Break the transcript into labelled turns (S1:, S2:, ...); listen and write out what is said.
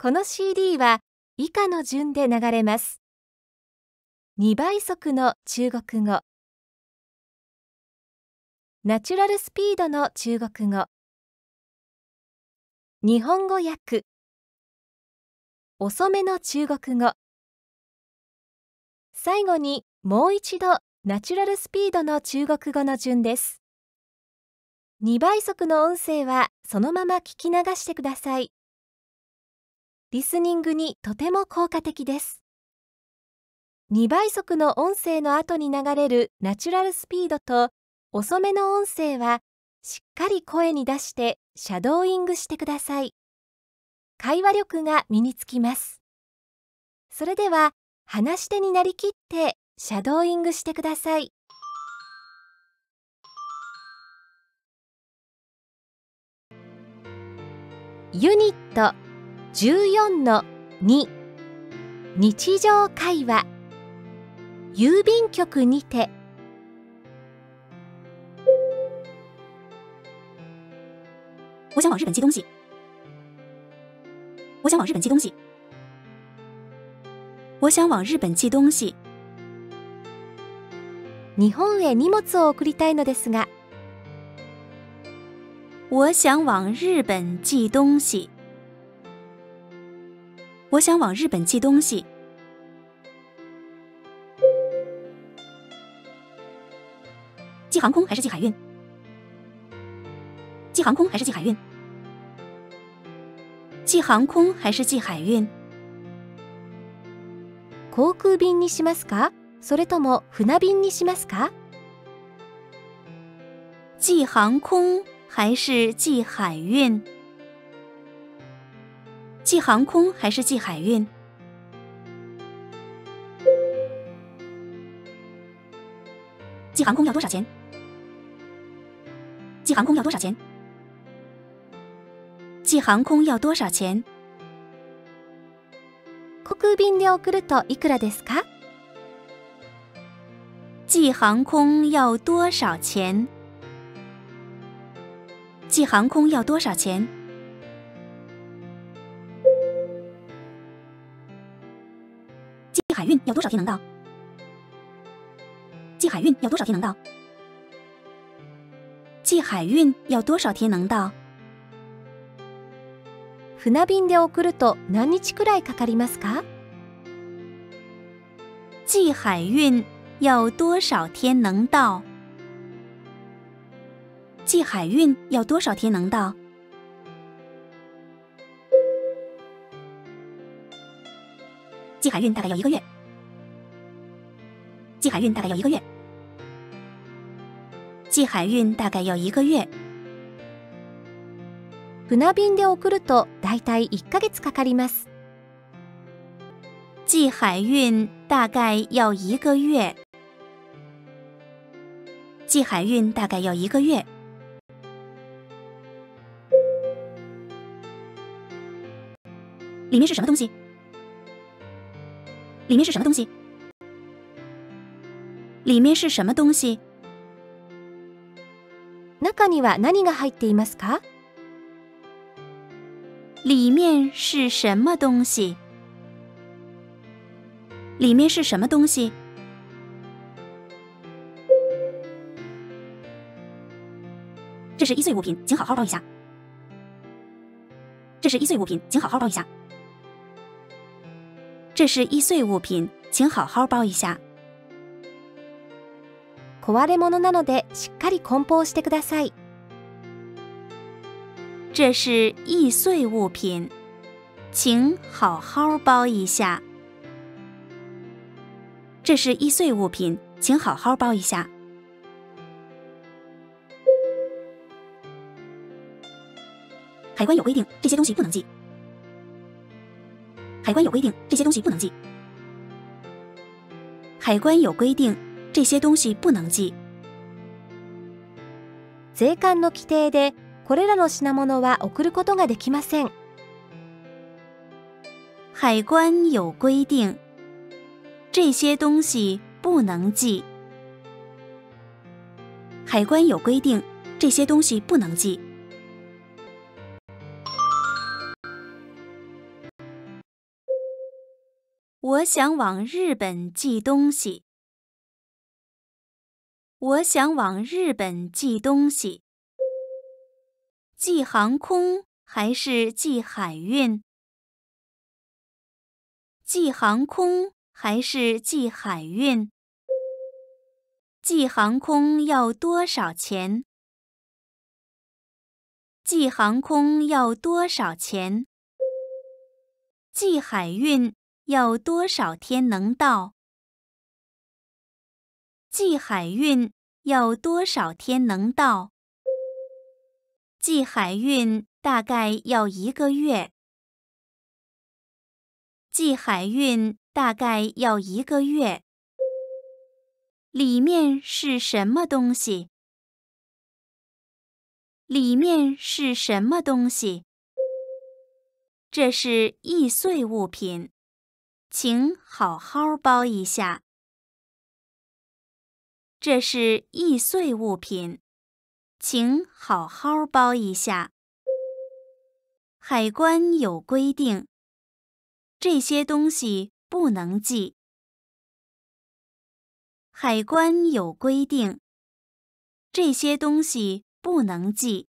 S1: この CD は以下の順で流れます。2倍速の中国語、ナチュラルスピードの中国語、日本語訳、遅めの中国語、最後にもう一度ナチュラルスピードの中国語の順です。2倍速の音声はそのまま聞き流してください。リスニングにとても効果的です。2倍速の音声の後に流れるナチュラルスピードと遅めの音声はしっかり声に出してシャドーイングしてください。会話力が身につきます。それでは話し手になりきってシャドーイングしてください。ユニット 14-2 日常会話、郵便局にて。
S2: 我想往日本寄东西。我想往日本寄东西。我想往日本寄东西。
S1: 日本へ荷物を送りたいのですが。
S2: 我想往日本寄东西。我想往日本寄东西。寄航空还是寄海运？寄航空还是寄海运？寄航空还是寄海运？
S1: 航空便にしますか？それとも船便にしますか？
S2: 寄航空还是寄海运？寄航空还是寄海运？寄航空要多少钱？寄航空要多少钱？寄航空要多少钱？
S1: 航空便で送るといくらですか？
S2: 寄航空要多少钱？寄航空要多少钱？寄海运要多少天能到？寄海运要多少天能到？寄海运要多少天能到？
S1: 船便で送ると何日くらいかかりますか？
S2: 寄海运要多少天能到？寄海运要多少天能到？寄海运大概要1个月。寄海运大概要1个月。寄海运大概要1个月。
S1: 船便で送るとだいたい1ヶ月かかります。
S2: 寄海运大概要1个月。寄海运大概要1个月。里面是什么东西？里面是什么东西？里面是什么东西？
S1: 中には何が入っていますか？
S2: 里面是什么东西？里面是什么东西？这是易碎物品，请好好包一下。这是易碎物品，请好好包一下。这是易碎物品，请好好包一下。
S1: 壊れ物なのでしっかり梱包してください。
S2: 这是易碎物品，请好好包一下。这是易碎物品，请好好包一下。海关有规定，这些东西不能寄。海关有规定，这些东西不能寄。海关有规定，这些东西不能寄。
S1: 税関の規定でこれらの品物は送ることができません。
S2: 海关有规定，这些东西不能寄。海关有规定，这些东西不能寄。 我想往日本寄东西。我想往日本寄东西。寄航空还是寄海运？寄航空还是寄海运？寄航空要多少钱？寄航空要多少钱？寄海运要多少天能到？寄海运要多少天能到？寄海运大概要1个月。寄海运大概要1个月。里面是什么东西？里面是什么东西？这是易碎物品，请好好包一下。这是易碎物品，请好好包一下。海关有规定，这些东西不能寄。海关有规定，这些东西不能寄。